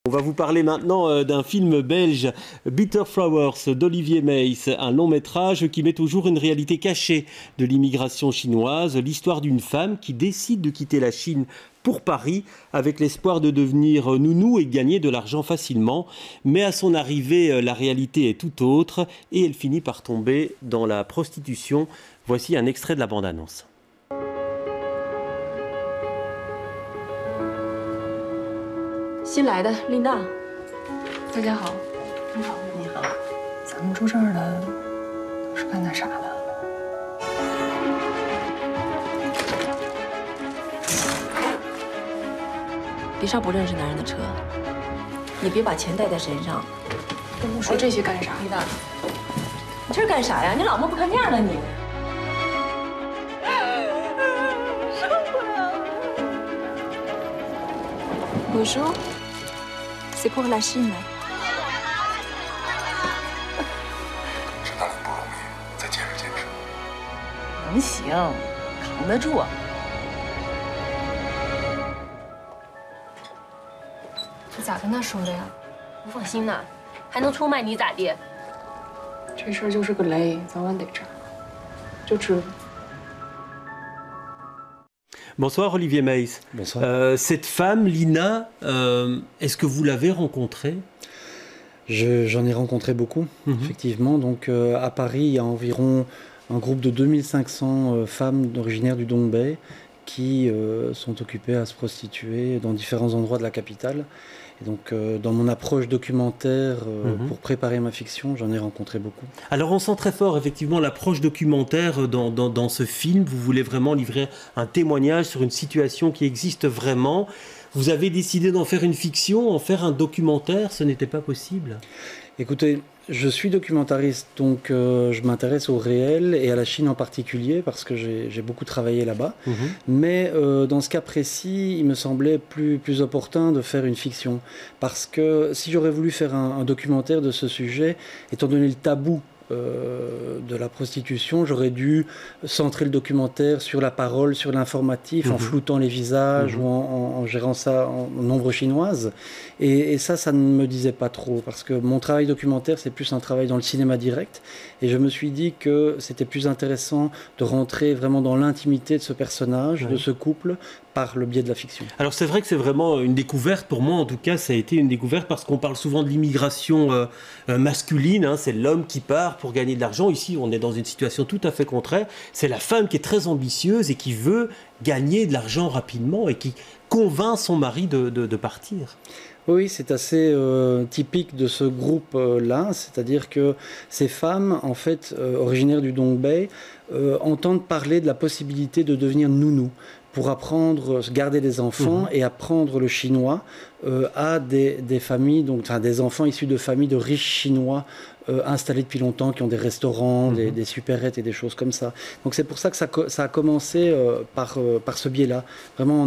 On va vous parler maintenant d'un film belge, Bitter Flowers, d'Olivier Meys, un long métrage qui met au jour une réalité cachée de l'immigration chinoise, l'histoire d'une femme qui décide de quitter la Chine pour Paris avec l'espoir de devenir nounou et gagner de l'argent facilement. Mais à son arrivée, la réalité est tout autre et elle finit par tomber dans la prostitution. Voici un extrait de la bande-annonce. 新来的丽娜， 大家好，你好，你好。咱们住这儿的都是干那啥的？ 别上不认识男人的车，也别把钱带在身上。 跟我说这些干啥？ 丽娜，你这是干啥呀？你老么不看面了你？受不了了。Bonjour. C'est pour la Chine. 真的很不容易，再坚持坚持。 能行，扛得住。 这咋跟他说的呀？ 不放心呢，还能出卖你咋地？ 这事儿就是个雷，早晚得炸，就知道。 Bonsoir Olivier Meys. Bonsoir. Cette femme, Lina, est-ce que vous l'avez rencontrée? J'en ai rencontré beaucoup, effectivement. Donc à Paris, il y a environ un groupe de 2500 femmes originaires du Dongbei qui sont occupées à se prostituer dans différents endroits de la capitale. Et donc dans mon approche documentaire pour préparer ma fiction, j'en ai rencontré beaucoup. Alors on sent très fort effectivement l'approche documentaire dans ce film. Vous voulez vraiment livrer un témoignage sur une situation qui existe vraiment. Vous avez décidé d'en faire une fiction, en faire un documentaire, ce n'était pas possible? Écoutez, je suis documentariste, donc je m'intéresse au réel et à la Chine en particulier parce que j'ai beaucoup travaillé là-bas. Mais dans ce cas précis, il me semblait plus opportun de faire une fiction. Parce que si j'aurais voulu faire un documentaire de ce sujet, étant donné le tabou de la prostitution, j'aurais dû centrer le documentaire sur la parole, sur l'informatif, en floutant les visages ou en gérant ça en ombre chinoise. Et ça ne me disait pas trop, parce que mon travail documentaire, c'est plus un travail dans le cinéma direct. Et je me suis dit que c'était plus intéressant de rentrer vraiment dans l'intimité de ce personnage, de ce couple, par le biais de la fiction. Alors c'est vrai que c'est vraiment une découverte, pour moi en tout cas ça a été une découverte parce qu'on parle souvent de l'immigration masculine, hein, c'est l'homme qui part pour gagner de l'argent. Ici on est dans une situation tout à fait contraire, c'est la femme qui est très ambitieuse et qui veut gagner de l'argent rapidement et qui convainc son mari de partir. Oui, c'est assez typique de ce groupe-là, c'est-à-dire que ces femmes, en fait, originaires du Dongbei, entendent parler de la possibilité de devenir nounou pour apprendre, garder des enfants et apprendre le chinois à des familles, donc enfin, des enfants issus de familles de riches chinois installés depuis longtemps, qui ont des restaurants, des supérettes et des choses comme ça. Donc c'est pour ça que ça a commencé par ce biais-là, vraiment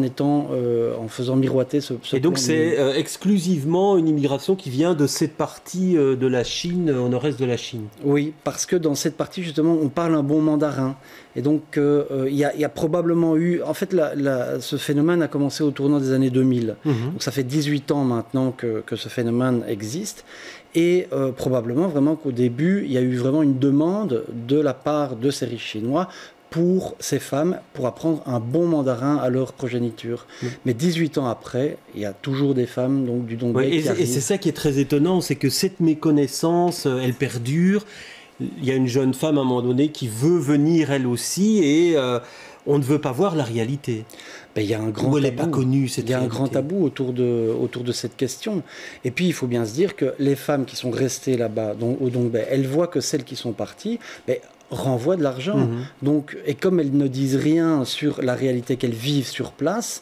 en faisant miroiter ce et donc c'est exclusivement une immigration qui vient de cette partie de la Chine, au nord-est de la Chine. Oui, parce que dans cette partie justement, on parle un bon mandarin. Et donc il y a probablement eu... En fait, ce phénomène a commencé au tournant des années 2000. Donc ça fait 18 ans maintenant que ce phénomène existe. Et probablement vraiment qu'au début, il y a eu vraiment une demande de la part de ces riches chinois pour ces femmes, pour apprendre un bon mandarin à leur progéniture. Mais 18 ans après, il y a toujours des femmes donc, du Dongbei qui arrivent. Et c'est ça qui est très étonnant, c'est que cette méconnaissance, elle perdure. Il y a une jeune femme à un moment donné qui veut venir elle aussi et on ne veut pas voir la réalité. Ben, il y a un grand tabou. Elle n'est pas connue, cette réalité. Il y a un grand tabou autour de cette question. Et puis il faut bien se dire que les femmes qui sont restées là-bas au Dongbei, elles voient que celles qui sont parties renvoient de l'argent. Donc, et comme elles ne disent rien sur la réalité qu'elles vivent sur place,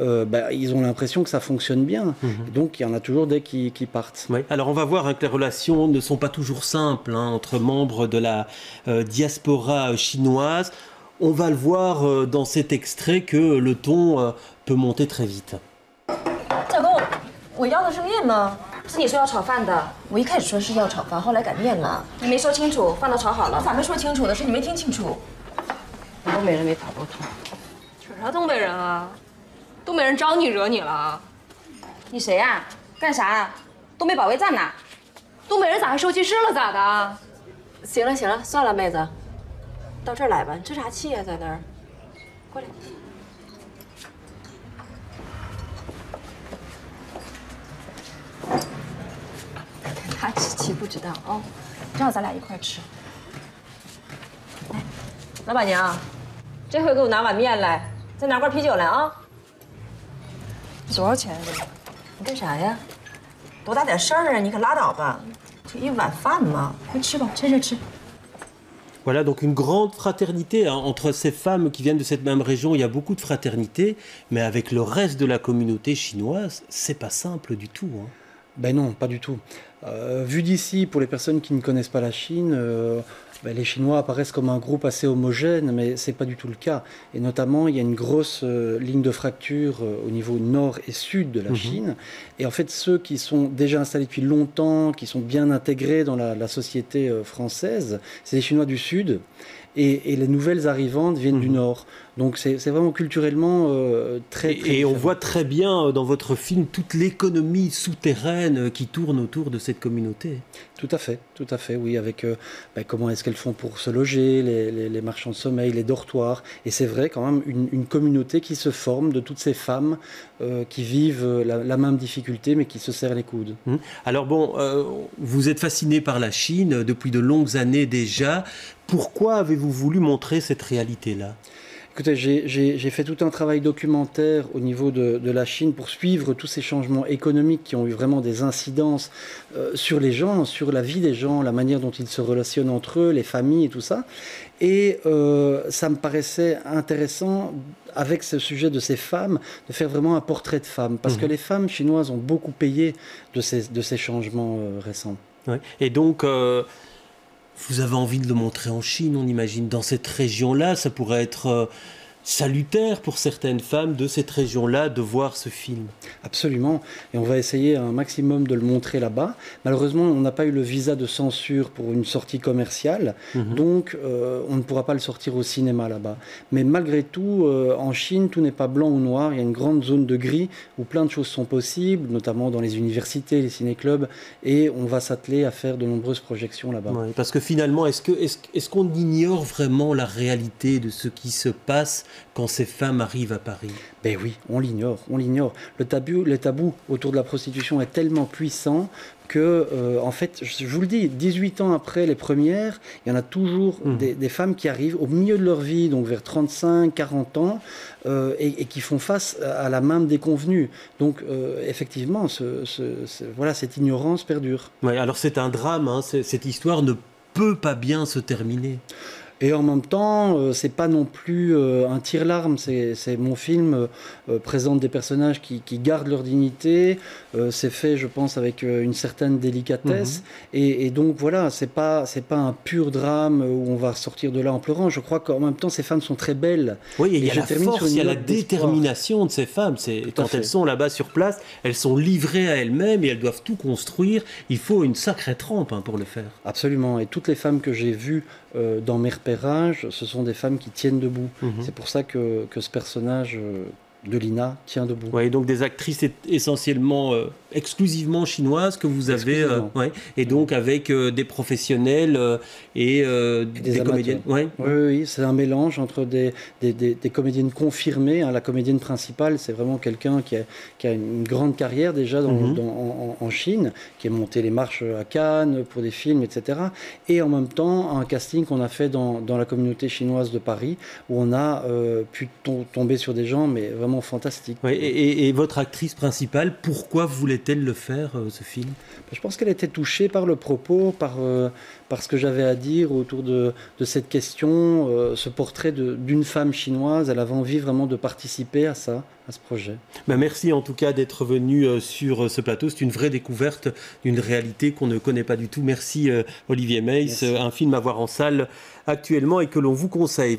ils ont l'impression que ça fonctionne bien. Donc il y en a toujours des qui partent. Oui. Alors on va voir que les relations ne sont pas toujours simples entre membres de la diaspora chinoise. On va le voir dans cet extrait que le ton peut monter très vite. 小公，我要的是面吗？不是你说要炒饭的，我一开始说是要炒饭，后来改面了。你没说清楚，饭都炒好了。咋没说清楚呢？是你没听清楚。东北人没跑过通。 扯啥东北人啊？东北人招你惹你了？ 你谁呀？ 干啥呀？东北保卫战呢？ 东北人咋还收弃尸了？咋的？ 行了行了，算了，妹子，到这儿来吧。你生啥气呀，在那儿？过来。他吃气不知道啊，让咱俩一块吃。来，老板娘，这回给我拿碗面来，再拿罐啤酒来啊。多少钱啊？你干啥呀？多大点事儿啊！你可拉倒吧，就一碗饭嘛，快吃吧，趁热吃。 Voilà, donc une grande fraternité hein, entre ces femmes qui viennent de cette même région. Il y a beaucoup de fraternité, mais avec le reste de la communauté chinoise, c'est pas simple du tout. Hein. Ben non, pas du tout. Vu d'ici, pour les personnes qui ne connaissent pas la Chine, les Chinois apparaissent comme un groupe assez homogène, mais c'est pas du tout le cas. Et notamment, il y a une grosse ligne de fracture au niveau nord et sud de la Chine. Et en fait, ceux qui sont déjà installés depuis longtemps, qui sont bien intégrés dans la société française, c'est les Chinois du sud. Et les nouvelles arrivantes viennent du nord. Donc c'est vraiment culturellement très Et on voit très bien dans votre film toute l'économie souterraine qui tourne autour de cette communauté. Tout à fait, oui, avec comment est-ce qu'elles font pour se loger, les marchands de sommeil, les dortoirs. Et c'est vrai quand même une communauté qui se forme de toutes ces femmes qui vivent la même difficulté mais qui se serrent les coudes. Alors bon, vous êtes fasciné par la Chine depuis de longues années déjà. Pourquoi avez-vous voulu montrer cette réalité-là ? Écoutez, j'ai fait tout un travail documentaire au niveau de la Chine pour suivre tous ces changements économiques qui ont eu vraiment des incidences sur les gens, sur la vie des gens, la manière dont ils se relationnent entre eux, les familles et tout ça. Et ça me paraissait intéressant, avec ce sujet de ces femmes, de faire vraiment un portrait de femmes. Parce que les femmes chinoises ont beaucoup payé de ces changements récents. Ouais. Et donc... vous avez envie de le montrer en Chine, on imagine. Dans cette région-là, ça pourrait être salutaire pour certaines femmes de cette région-là de voir ce film. Absolument. Et on va essayer un maximum de le montrer là-bas. Malheureusement, on n'a pas eu le visa de censure pour une sortie commerciale. Donc, on ne pourra pas le sortir au cinéma là-bas. Mais malgré tout, en Chine, tout n'est pas blanc ou noir. Il y a une grande zone de gris où plein de choses sont possibles, notamment dans les universités, les ciné-clubs. Et on va s'atteler à faire de nombreuses projections là-bas. Ouais, parce que finalement, est-ce qu'on ignore vraiment la réalité de ce qui se passe quand ces femmes arrivent à Paris? Ben oui, on l'ignore. Le tabou autour de la prostitution est tellement puissant que, en fait, je vous le dis, 18 ans après les premières, il y en a toujours des femmes qui arrivent au milieu de leur vie, donc vers 35, 40 ans, et qui font face à la même déconvenue. Donc, effectivement, voilà, cette ignorance perdure. Ouais, alors c'est un drame, hein, cette histoire ne peut pas bien se terminer. Et en même temps, c'est pas non plus un tire-larme. C'est mon film présente des personnages qui gardent leur dignité. C'est fait, je pense, avec une certaine délicatesse. Et donc voilà, c'est pas un pur drame où on va sortir de là en pleurant. Je crois qu'en même temps, ces femmes sont très belles. Oui, et il y a la force, il y a la détermination de ces femmes. Quand elles sont là-bas sur place, elles sont livrées à elles-mêmes et elles doivent tout construire. Il faut une sacrée trempe pour le faire. Absolument. Et toutes les femmes que j'ai vues dans mes repérages, ce sont des femmes qui tiennent debout. C'est pour ça que ce personnage de Lina tient debout. Ouais, donc des actrices essentiellement, exclusivement chinoises que vous avez, et donc avec des professionnels et des comédiennes. Oui, c'est un mélange entre des comédiennes confirmées. Hein. La comédienne principale, c'est vraiment quelqu'un qui a une grande carrière déjà en Chine, qui a monté les marches à Cannes pour des films, etc. Et en même temps, un casting qu'on a fait dans la communauté chinoise de Paris, où on a pu tomber sur des gens, mais vraiment fantastique. Ouais, et votre actrice principale, pourquoi voulait-elle le faire, ce film? Je pense qu'elle était touchée par le propos, par ce que j'avais à dire autour de cette question, ce portrait d'une femme chinoise. Elle avait envie vraiment de participer à ça, à ce projet. Ben merci en tout cas d'être venu sur ce plateau. C'est une vraie découverte d'une réalité qu'on ne connaît pas du tout. Merci Olivier Meys, un film à voir en salle actuellement et que l'on vous conseille.